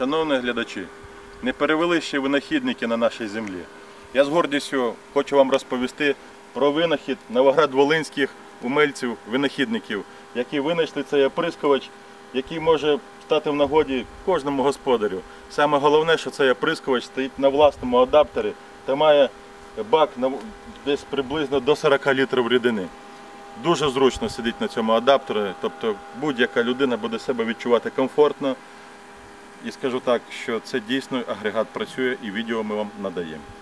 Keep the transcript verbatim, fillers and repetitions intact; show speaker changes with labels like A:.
A: Шановні глядачі, не перевели ще винахідники на нашій землі. Я з гордістю хочу вам розповісти про винахід новоград-волинських умельців-винахідників, які винайшли цей оприскувач, який може стати в нагоді кожному господарю. Саме головне, що цей оприскувач стоїть на власному адаптері та має бак десь приблизно до сорока літрів рідини. Дуже зручно сидить на цьому адаптері, тобто будь-яка людина буде себе відчувати комфортно. І скажу так, що це дійсно агрегат працює і відео ми вам надаємо.